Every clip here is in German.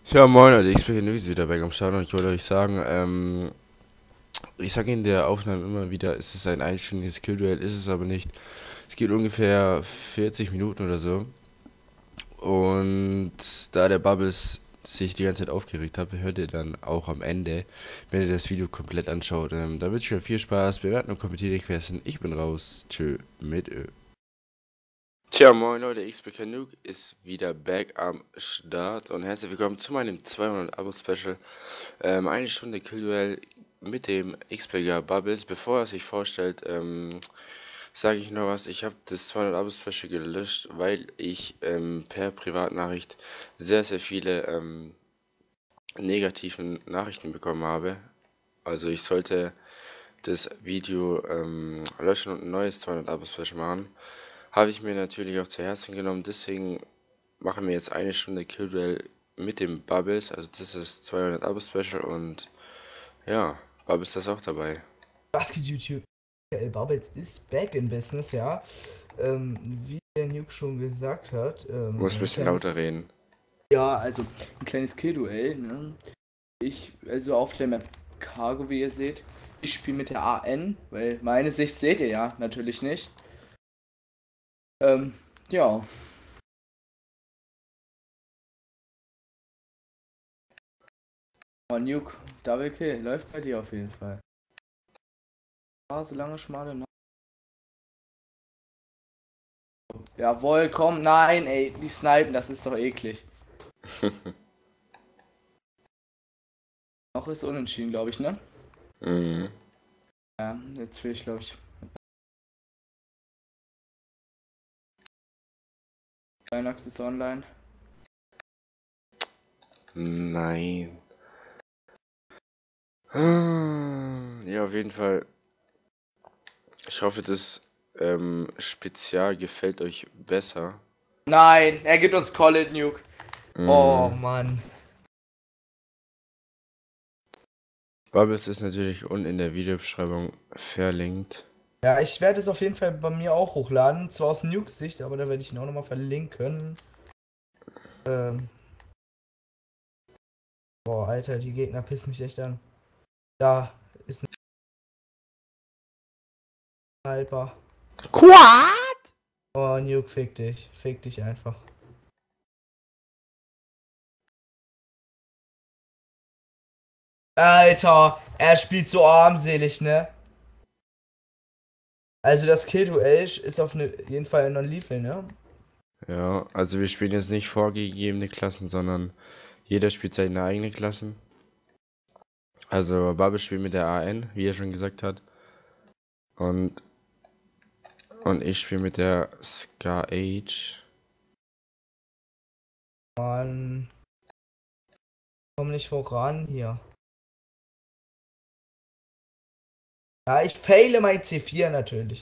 Ja, moin Leute, ich bin News wieder back am Start und ich wollte euch sagen, ich sage in der Aufnahme immer wieder, es ist ein einstündiges Kill-Duell, ist es aber nicht. Es geht ungefähr 40 Minuten oder so. Und da der Bubbles sich die ganze Zeit aufgeregt hat, hört ihr dann auch am Ende, wenn ihr das Video komplett anschaut. Da wünsche ich euch viel Spaß, bewerten und kommentieren nicht vergessen. Ich bin raus, tschö, mit Ö. Tja, moin Leute, XP Nuke ist wieder back am Start und herzlich willkommen zu meinem 200 Abo-Special. Eine Stunde Killduell mit dem XPGer Bubbles. Bevor er sich vorstellt, sage ich noch was. Ich habe das 200 Abo-Special gelöscht, weil ich per Privatnachricht sehr, sehr viele negativen Nachrichten bekommen habe. Also ich sollte das Video löschen und ein neues 200 Abo-Special machen. Habe ich mir natürlich auch zu Herzen genommen, deswegen machen wir jetzt eine Stunde Killduell mit dem Bubbles, also das ist 200 Abo-Special und ja, Bubbles ist auch dabei. Basket YouTube. Bubbles ist back in business, ja. Wie der Nuke schon gesagt hat. Muss ein bisschen lauter reden. Ja, also ein kleines Kill-Duell, ne? Also auf der Map Cargo, wie ihr seht. Ich spiele mit der AN, weil meine Sicht seht ihr ja natürlich nicht. Ja. Oh, Nuke, Double Kill, läuft bei dir auf jeden Fall. Ah, so lange schmale Nacht. Jawohl, komm, nein, ey, die snipen, das ist doch eklig. Noch ist unentschieden, glaube ich, ne? Mhm. Ja, jetzt will ich, glaube ich. Linux ist online. Nein. Ja, auf jeden Fall. Ich hoffe, das Spezial gefällt euch besser. Nein, er gibt uns Call it Nuke. Oh Mann. Bubbles ist natürlich unten in der Videobeschreibung verlinkt. Ja, ich werde es auf jeden Fall bei mir auch hochladen. Zwar aus Nukes Sicht, aber da werde ich ihn auch nochmal verlinken. Boah, Alter, die Gegner pissen mich echt an. Da ist ein Sniper. Quad! Oh, Nuke, fick dich. Fick dich einfach. Alter, er spielt so armselig, ne? Also das Kill-Duell ist auf jeden Fall non-lethal, ne? Ja, also wir spielen jetzt nicht vorgegebene Klassen, sondern jeder spielt seine eigene Klassen. Also Bubble spielt mit der AN, wie er schon gesagt hat. Und ich spiele mit der Scar Age. Mann. Komm nicht voran hier. Ja, ich faile mein C4 natürlich.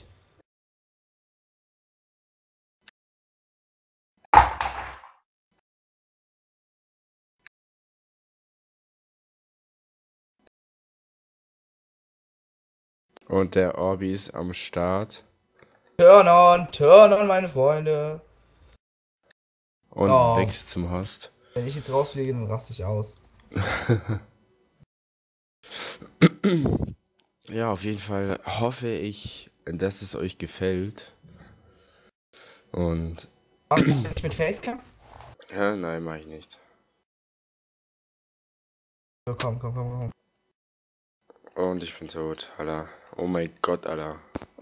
Und der Orbi ist am Start. Turn on, meine Freunde. Und Oh, wechselt zum Host. wenn ich jetzt rausfliege, dann raste ich aus. Ja, auf jeden Fall hoffe ich, dass es euch gefällt. Und. Mach ich nicht mit Facecam? Ja, nein, mach ich nicht. So, komm. Und ich bin tot, Alter. Oh mein Gott, Alter.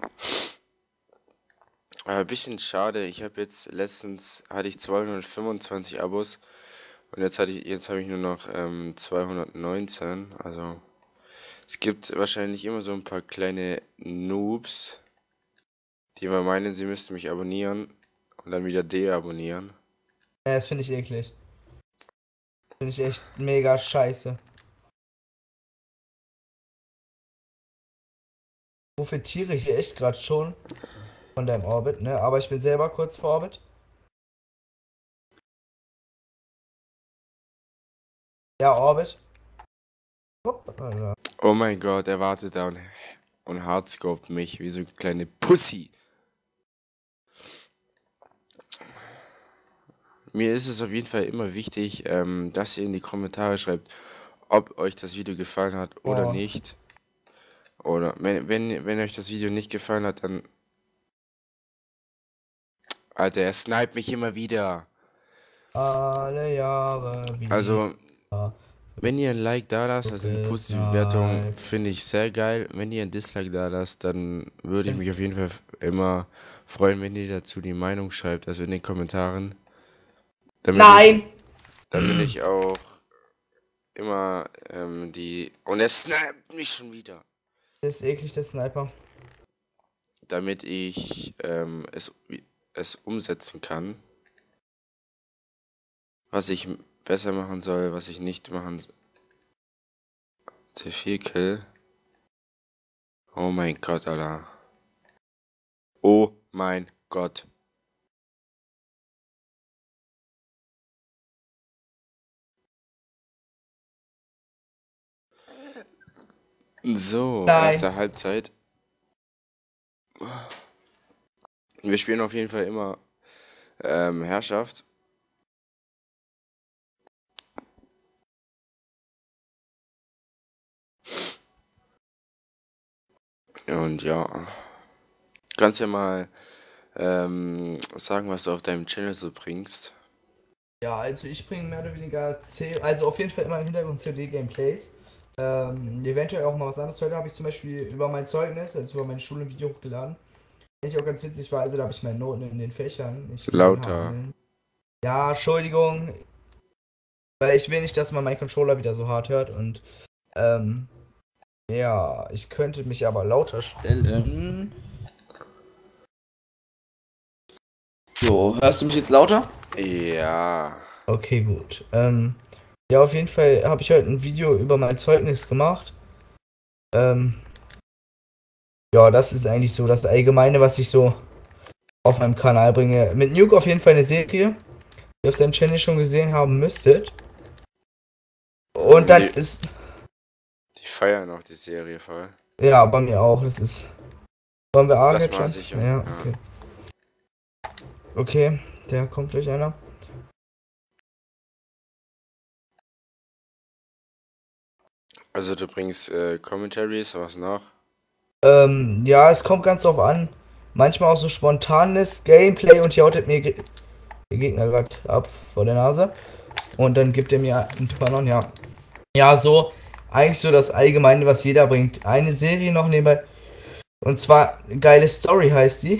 Bisschen schade, ich habe jetzt letztens hatte ich 225 Abos und jetzt habe ich nur noch 219. Also es gibt wahrscheinlich immer so ein paar kleine Noobs, die immer meinen, sie müssten mich abonnieren und dann wieder deabonnieren. Ja, das finde ich eklig. Finde ich echt mega scheiße. Profitiere ich echt gerade schon von deinem Orbit, ne? Aber ich bin selber kurz vor Orbit. Ja, Orbit. Hoppala. Oh mein Gott, er wartet da und hardscoped mich wie so eine kleine Pussy. mir ist es auf jeden Fall immer wichtig, dass ihr in die Kommentare schreibt, ob euch das Video gefallen hat oder Oh, nicht. Oder wenn euch das Video nicht gefallen hat, dann. Alter, er sniped mich immer wieder. alle Jahre wieder. Also, wenn ihr ein Like da lasst, also eine positive Bewertung, Gesniped. finde ich sehr geil. Wenn ihr ein Dislike da lasst, dann würde ich mich auf jeden Fall immer freuen, wenn ihr dazu die Meinung schreibt, also in den Kommentaren. Damit Nein! damit ich auch immer die. Und er sniped mich schon wieder. Das ist eklig, der Sniper. Damit ich es umsetzen kann, was ich besser machen soll, was ich nicht machen soll. C4 Kill. Oh mein Gott, Alter. Oh mein Gott. So, Nein. erste Halbzeit. Wir spielen auf jeden Fall immer Herrschaft. Und ja, kannst ja mal sagen, was du auf deinem Channel so bringst. Ja, also ich bringe mehr oder weniger also auf jeden Fall immer im Hintergrund COD-Gameplays. Eventuell auch mal was anderes. Heute habe ich zum Beispiel über mein Zeugnis, also über meine Schule ein Video hochgeladen. Ich auch ganz witzig war, also da habe ich meine Noten in den Fächern. Lauter. Ja, Entschuldigung, weil ich will nicht, dass man meinen Controller wieder so hart hört und ja, ich könnte mich aber lauter stellen. So, hörst du mich jetzt lauter? Ja. Okay, gut. Ja, auf jeden Fall habe ich heute ein Video über mein Zeugnis gemacht. Ja, das ist eigentlich so das Allgemeine, was ich so auf meinem Kanal bringe. Mit Nuke auf jeden Fall eine Serie, die ihr auf seinem Channel schon gesehen haben müsstet. Und dann ist. Die feiern auch die Serie voll. Ja, bei mir auch. Das ist. Wollen wir Lass Arcade mal schon? sicher. Ja, okay. Okay, der kommt gleich einer. Also du bringst Commentaries, was noch? Ja, es kommt ganz drauf an. Manchmal auch so spontanes Gameplay und hier haut mir der Gegner gerade ab vor der Nase. Und dann gibt er mir einen Turn-on, ja. Ja, so, eigentlich so das Allgemeine, was jeder bringt. Eine Serie noch nebenbei. Und zwar, geile Story heißt die.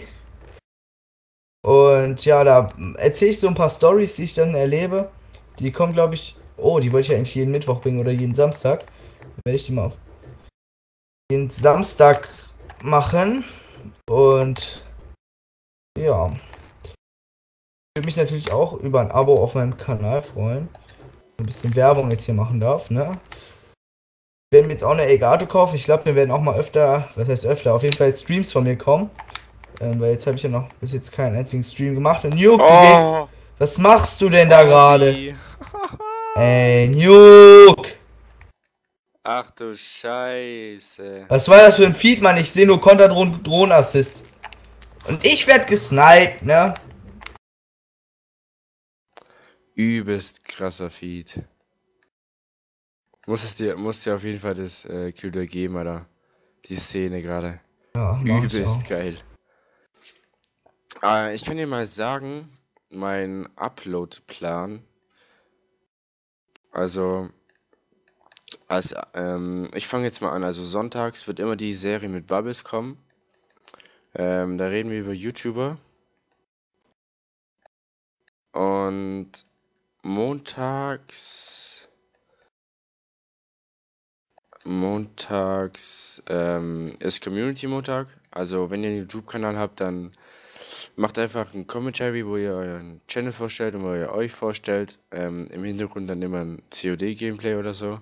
Und ja, da erzähle ich so ein paar Stories, die ich dann erlebe. Die kommen, glaube ich. Oh, die wollte ich eigentlich jeden Mittwoch bringen oder jeden Samstag. Werde ich die mal auf jeden Samstag machen. Und ja. Ich würde mich natürlich auch über ein Abo auf meinem Kanal freuen. Ein bisschen Werbung jetzt hier machen darf, ne? Ich werde mir jetzt auch eine Elgato kaufen. Ich glaube, wir werden auch mal öfter, was heißt öfter, auf jeden Fall Streams von mir kommen. Weil jetzt habe ich ja noch bis jetzt keinen einzigen Stream gemacht. Und Nuke, du gehst. Was machst du denn da gerade? Ey, Nuke! Ach du Scheiße. Was war das für ein Feed, Mann? Ich sehe nur Konterdrohnen-Assist. Und ich werd gesniped, ne? Übelst krasser Feed. Musst dir auf jeden Fall das Kill dir geben, Alter. Die Szene gerade. Ja, Übelst geil. Ich kann dir mal sagen, mein Upload-Plan. Also, ich fange jetzt mal an. Also sonntags wird immer die Serie mit Bubbles kommen. Da reden wir über YouTuber. Und montags ist Community Montag. Also wenn ihr einen YouTube-Kanal habt, dann macht einfach ein Commentary, wo ihr euren Channel vorstellt und wo ihr euch vorstellt. Im Hintergrund dann immer ein COD-Gameplay oder so.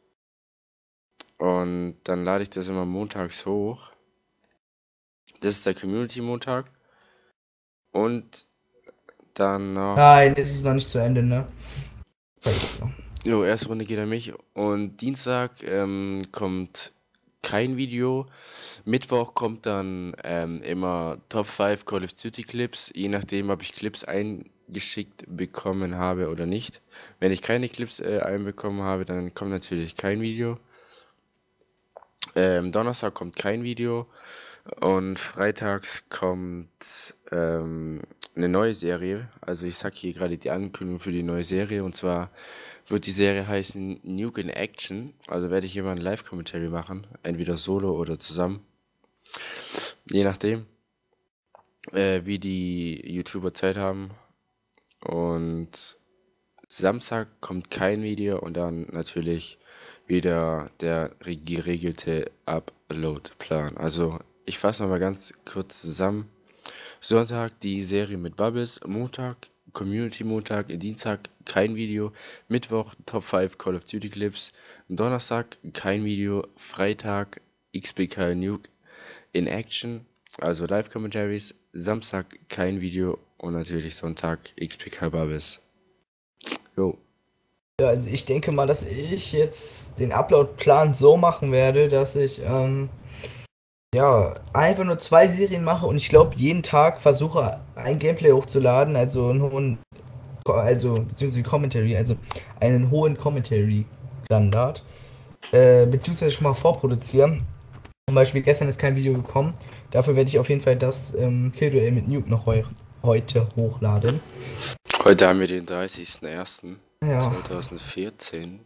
Und dann lade ich das immer montags hoch. Das ist der Community Montag. Und dann noch. Nein, das ist noch nicht zu Ende, ne? Jo, erste Runde geht an mich. Und Dienstag kommt kein Video. Mittwoch kommt dann immer Top 5 Call of Duty Clips. Je nachdem, ob ich Clips geschickt bekommen habe oder nicht. Wenn ich keine Clips einbekommen habe, dann kommt natürlich kein Video. Donnerstag kommt kein Video und freitags kommt eine neue Serie. Also ich sag hier gerade die Ankündigung für die neue Serie, und zwar wird die Serie heißen Nuke in Action. Also werde ich immer ein Live-Commentary machen, entweder solo oder zusammen, je nachdem, wie die YouTuber Zeit haben. Und Samstag kommt kein Video und dann natürlich wieder der geregelte Upload-Plan. Also ich fasse nochmal ganz kurz zusammen. Sonntag die Serie mit Bubbles, Montag Community Montag, Dienstag kein Video, Mittwoch Top 5 Call of Duty Clips, Donnerstag kein Video, Freitag XPK Nuke in Action, also Live Commentaries, Samstag kein Video und natürlich Sonntag XPK Bubbles. Jo. Ja, also ich denke mal, dass ich jetzt den Upload-Plan so machen werde, dass ich ja einfach nur 2 Serien mache und ich glaube jeden Tag versuche ein Gameplay hochzuladen, also einen hohen, also beziehungsweise Commentary, also einen hohen Commentary-Standard, beziehungsweise schon mal vorproduzieren. Zum Beispiel gestern ist kein Video gekommen, dafür werde ich auf jeden Fall das Killduell mit Nuke noch heute hochladen. Heute haben wir den 30.01. Ja. 2014.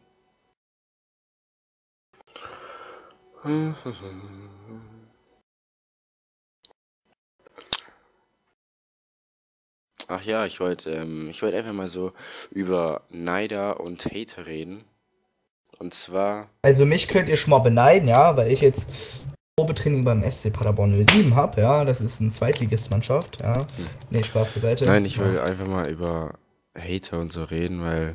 Ach ja, ich wollte einfach mal so über Neider und Hater reden. Und zwar, Also mich könnt ihr schon mal beneiden, ja, weil ich jetzt Probetraining beim SC Paderborn 07 habe, ja, das ist eine Zweitligistmannschaft, ja. Nee, Spaß beiseite. nein, ich will einfach mal über Hater und so reden, weil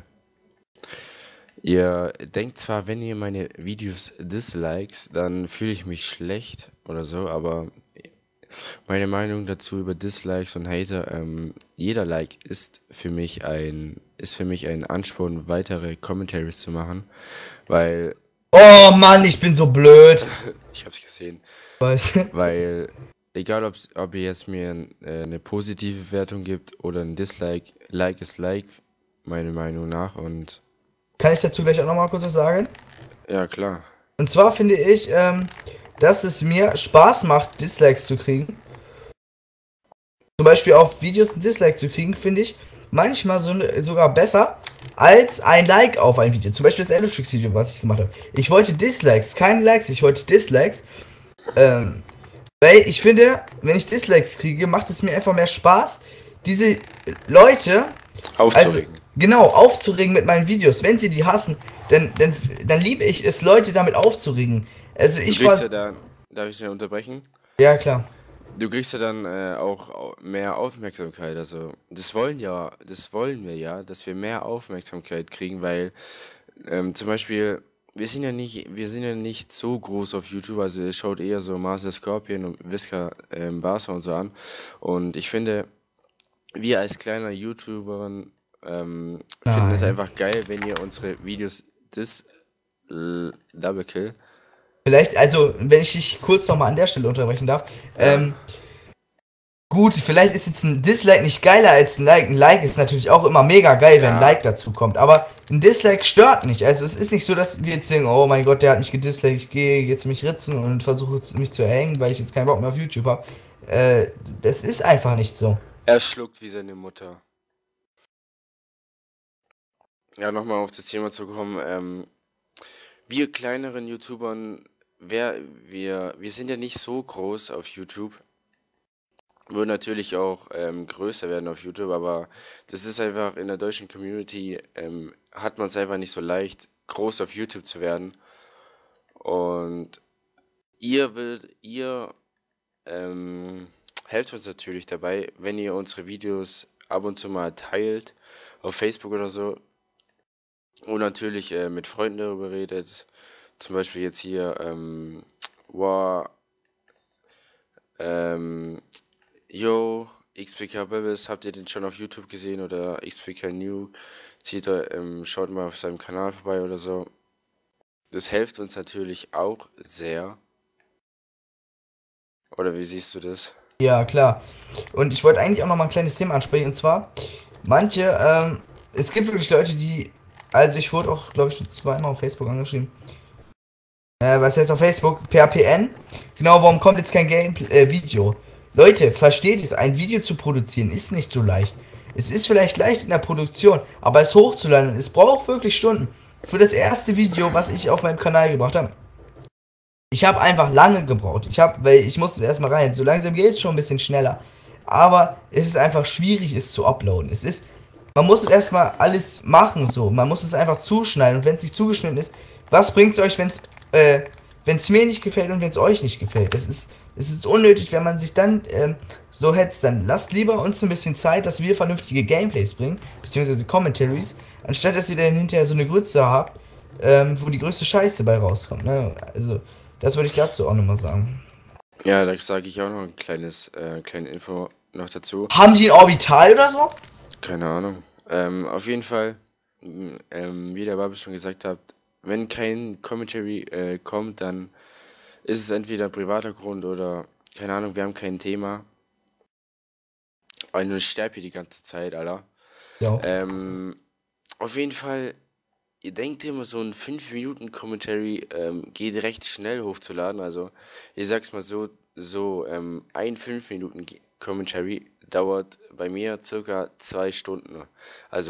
ihr denkt zwar, wenn ihr meine Videos dislikes, dann fühle ich mich schlecht oder so, aber meine Meinung dazu über Dislikes und Hater, jeder Like ist für mich ein Ansporn, weitere Commentaries zu machen, weil, Oh Mann, ich bin so blöd. ich hab's gesehen, Weißt weil egal ob ihr jetzt mir eine positive Wertung gibt oder ein Dislike, Like ist Like, meiner Meinung nach, und Kann ich dazu gleich auch nochmal kurz was sagen? ja klar. Und zwar finde ich, dass es mir Spaß macht, Dislikes zu kriegen. Zum Beispiel auf Videos ein Dislike zu kriegen, finde ich manchmal sogar besser als ein Like auf ein Video. Zum Beispiel das Electrix Video, was ich gemacht habe. Ich wollte Dislikes, keine Likes, ich wollte Dislikes. Weil ich finde, wenn ich Dislikes kriege, macht es mir einfach mehr Spaß, diese Leute Aufzuregen. genau, aufzuregen mit meinen Videos. Wenn sie die hassen, dann liebe ich es, Leute damit aufzuregen. Also Du ich kriegst war. ja dann, darf ich dich unterbrechen? Ja, klar. Du kriegst ja dann auch mehr Aufmerksamkeit. Also das wollen wir ja, dass wir mehr Aufmerksamkeit kriegen, weil zum Beispiel wir sind ja nicht so groß auf YouTube, also es schaut eher so Master Scorpion und Visca Barca und so an. Und ich finde, wir als kleiner YouTuberin finden es Nein. einfach geil, wenn ihr unsere Videos Double Kill. Vielleicht, also, wenn ich dich kurz nochmal an der Stelle unterbrechen darf. Gut, vielleicht ist jetzt ein Dislike nicht geiler als ein Like. Ein Like ist natürlich auch immer mega geil, wenn ein Ja. Like dazu kommt. Aber ein Dislike stört nicht. Also es ist nicht so, dass wir jetzt denken, oh mein Gott, der hat mich gedisliked, ich gehe jetzt mich ritzen und versuche mich zu erhängen, weil ich jetzt keinen Bock mehr auf YouTube habe. Das ist einfach nicht so. Er schluckt wie seine Mutter. Ja, nochmal auf das Thema zu kommen. Wir kleineren YouTubern, wir sind ja nicht so groß auf YouTube. Würden natürlich auch größer werden auf YouTube, aber das ist einfach in der deutschen Community, hat man es einfach nicht so leicht, groß auf YouTube zu werden. Und ihr helft uns natürlich dabei, wenn ihr unsere Videos ab und zu mal teilt, auf Facebook oder so. Und natürlich mit Freunden darüber redet. Zum Beispiel jetzt hier, yo, XPK Bubbles, habt ihr den schon auf YouTube gesehen oder XPK New? Schaut mal auf seinem Kanal vorbei oder so. Das hilft uns natürlich auch sehr. Oder wie siehst du das? Ja, klar. Und ich wollte eigentlich auch noch mal ein kleines Thema ansprechen. Und zwar, Manche, es gibt wirklich Leute, die, also ich wurde auch, glaube ich, schon zweimal auf Facebook angeschrieben. Was heißt auf Facebook? Per PN. Genau, warum kommt jetzt kein Video? Leute, versteht es, ein Video zu produzieren ist nicht so leicht. Es ist vielleicht leicht in der Produktion, aber es hochzuladen, es braucht wirklich Stunden. Für das erste Video, was ich auf meinem Kanal gebracht habe, ich habe einfach lange gebraucht. Weil ich musste erstmal rein. So langsam geht es schon ein bisschen schneller. Aber es ist einfach schwierig, es zu uploaden. Man muss es erstmal alles machen so. Man muss es einfach zuschneiden. Und wenn es nicht zugeschnitten ist, was bringt es euch, wenn es mir nicht gefällt und wenn es euch nicht gefällt? Es ist unnötig, wenn man sich dann so hetzt. Dann lasst lieber uns ein bisschen Zeit, dass wir vernünftige Gameplays bringen, beziehungsweise Commentaries, anstatt dass ihr dann hinterher so eine Grütze habt, wo die größte Scheiße bei rauskommt. Ne? Also, das würde ich dazu auch nochmal sagen. Ja, da sage ich auch noch ein kleine Info noch dazu. Haben die ein Orbital oder so? Keine Ahnung. Auf jeden Fall, wie der Babel schon gesagt hat, wenn kein Commentary kommt, dann ist es entweder ein privater Grund oder, keine Ahnung, wir haben kein Thema. Aber ich sterbe hier die ganze Zeit, Alter. Ja. Auf jeden Fall, ihr denkt immer, so ein 5 Minuten Commentary geht recht schnell hochzuladen. Also, ich sag's mal so, ein 5 Minuten Commentary dauert bei mir circa 2 Stunden. Also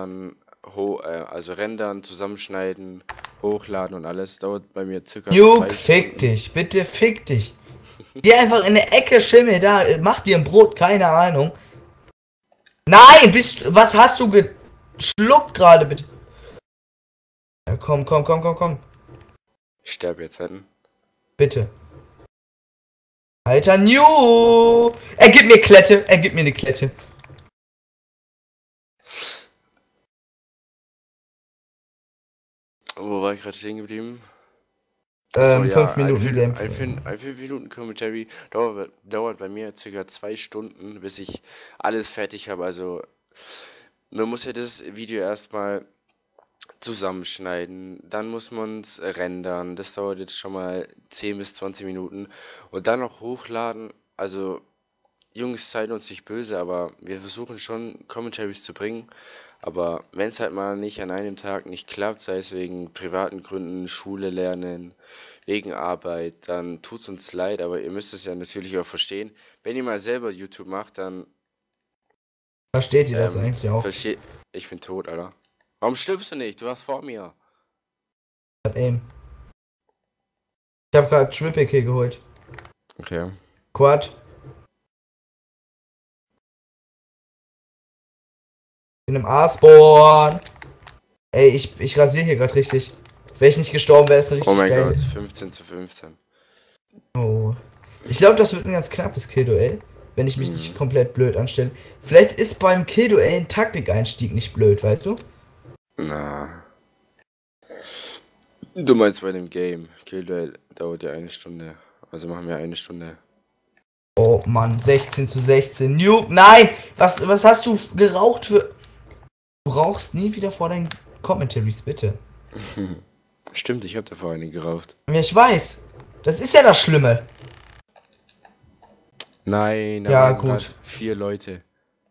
rendern, zusammenschneiden, hochladen und alles dauert bei mir circa 2 Juke, Stunden. fick dich, bitte fick dich. Geh einfach in der Ecke, Schimmel, da, mach dir ein Brot, keine Ahnung. Nein, was hast du geschluckt gerade, bitte? Ja, komm. Ich sterbe jetzt hin. Bitte. Alter, New! Er gibt mir eine Klette. Wo war ich gerade stehen geblieben? 5 Minuten ein Gameplay. 5 Minuten Commentary dauert bei mir circa 2 Stunden, bis ich alles fertig habe. Also, man muss ja das Video erstmal zusammenschneiden, dann muss man es rendern, das dauert jetzt schon mal 10 bis 20 Minuten und dann noch hochladen. Also, Jungs, seid uns nicht böse, aber wir versuchen schon Commentaries zu bringen. Aber wenn es halt mal nicht an einem Tag nicht klappt, sei es wegen privaten Gründen, Schule lernen, wegen Arbeit, dann tut's uns leid, aber ihr müsst es ja natürlich auch verstehen. Wenn ihr mal selber YouTube macht, dann Versteht ihr das eigentlich auch? versteht. Ich bin tot, Alter. Warum stirbst du nicht? Du warst vor mir. Ich hab Aim. Ich hab gerade Triple Kill geholt. Okay. Quad. In einem A-Spawn. Ey, ich rasiere hier gerade richtig. Wäre ich nicht gestorben, wäre das eine richtig Oh mein geil. Gott, 15:15. Oh. Ich glaube, das wird ein ganz knappes Killduell, wenn ich mich nicht komplett blöd anstelle. Vielleicht ist beim Killduell ein Taktikeinstieg nicht blöd, weißt du? Na. Du meinst bei dem Game. Killduell dauert ja 1 Stunde. Also machen wir 1 Stunde. Oh Mann, 16:16. Nuke, nein! Was hast du geraucht für... Du rauchst nie wieder vor deinen Commentaries, bitte. Stimmt, ich habe davor eine geraucht. Ja, ich weiß. Das ist ja das Schlimme. Nein, da Ja, waren gut. grad 4 Leute.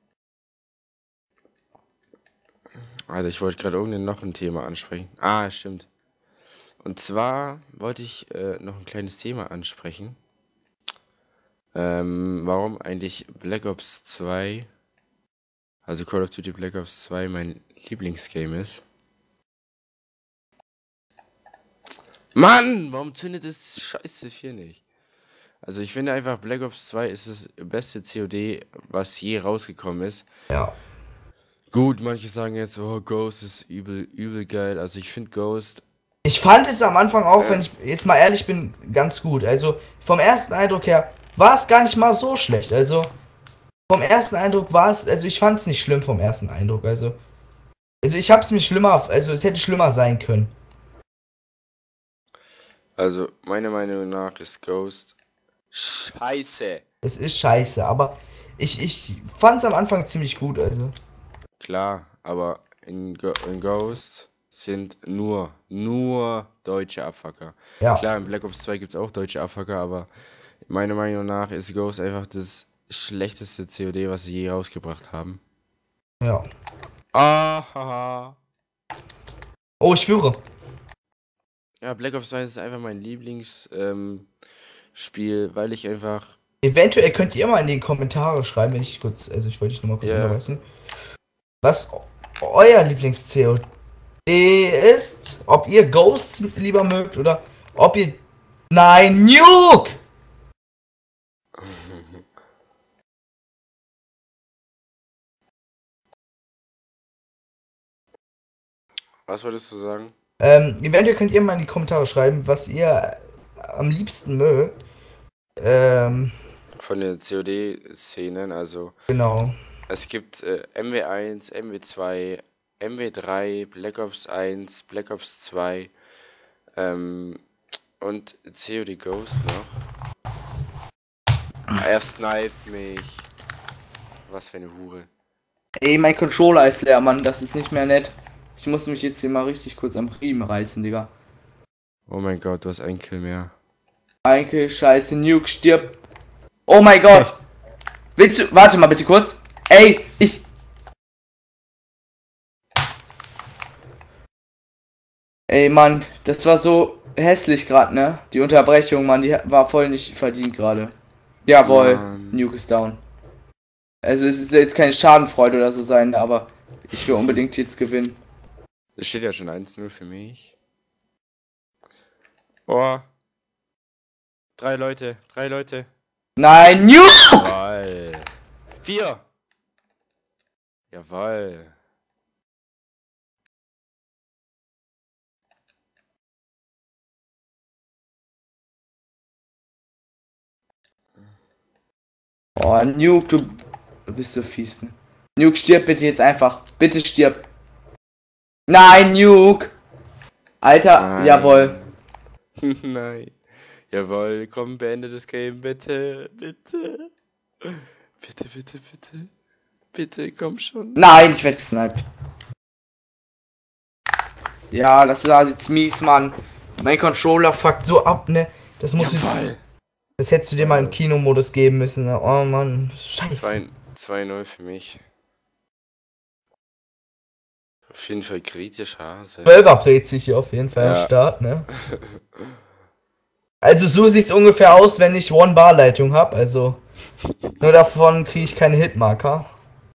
Alter, ich wollte gerade noch ein Thema ansprechen. Ah, stimmt. Und zwar wollte ich noch ein kleines Thema ansprechen. Warum eigentlich Black Ops 2, also Call of Duty Black Ops 2 mein Lieblingsgame ist. Mann, warum zündet das Scheiße 4 nicht? Also ich finde einfach, Black Ops 2 ist das beste COD, was je rausgekommen ist. Ja. Gut, manche sagen jetzt, oh, Ghost ist übel geil. Also ich finde Ghost, Ich fand es am Anfang auch, wenn ich jetzt mal ehrlich bin, ganz gut. Also vom ersten Eindruck her war es gar nicht mal so schlecht. Also vom ersten Eindruck war es, also ich fand es nicht schlimm vom ersten Eindruck. Also ich hab's mir schlimmer, also es hätte schlimmer sein können. also meiner Meinung nach ist Ghost scheiße. Es ist scheiße, aber ich fand es am Anfang ziemlich gut, also. Klar, aber in Ghost sind nur deutsche Abfucker. Ja. Klar, in Black Ops 2 gibt es auch deutsche Abfucker, aber meiner Meinung nach ist Ghost einfach das schlechteste COD, was sie je rausgebracht haben. Ja. Ah, Oh, ich führe. ja, Black Ops 2 ist einfach mein Lieblingsspiel, weil ich einfach. Eventuell könnt ihr mal in die Kommentare schreiben, wenn ich kurz, also ich wollte dich nur mal kurz Ja. unterbrechen, was euer Lieblings-COD ist, ob ihr Ghosts lieber mögt oder ob ihr... Nein, Nuke! Was wolltest du sagen? Eventuell könnt ihr mal in die Kommentare schreiben, was ihr am liebsten mögt. Von den COD-Szenen, also Genau. es gibt MW1, MW2, MW3, Black Ops 1, Black Ops 2 und COD Ghost noch. Er sniped mich. Was für eine Hure. Ey, mein Controller ist leer, Mann, das ist nicht mehr nett. Ich muss mich jetzt hier mal richtig kurz am Riemen reißen, Digga. Oh mein Gott, du hast einen Kill mehr. Einke, scheiße, Nuke, stirb. Oh mein Gott. Willst du... Warte mal bitte kurz. Ey, ich... Ey, Mann, das war so hässlich gerade, ne? Die Unterbrechung, Mann, die war voll nicht verdient gerade. Jawohl, Mann. Nuke ist down. Also es ist jetzt keine Schadenfreude oder so sein, aber ich will unbedingt jetzt gewinnen. Es steht ja schon 1-0 für mich. Oh. 3 Leute, 3 Leute. Nein, Nuke! Jawoll. 4. Jawoll. Oh, Nuke, du bist so fies. Ne? Nuke, stirb bitte jetzt einfach. Bitte stirb. Nein, Nuke! Alter, Nein. jawohl. Nein. Jawohl, komm, beende das Game, bitte, bitte. Bitte, bitte, bitte. Bitte, komm schon. Nein, ich werde gesniped. Ja, das war jetzt mies, Mann. Mein Controller fuckt so ab, ne? Das muss ich, Jawohl. das hättest du dir mal im Kinomodus geben müssen. Ne? Oh Mann, scheiße. 2-0 für mich. Auf jeden Fall kritisch Hase. 12er brät sich hier auf jeden Fall Ja. am Start, ne? Also so sieht's ungefähr aus, wenn ich One-Bar-Leitung hab. Also nur davon kriege ich keine Hitmarker.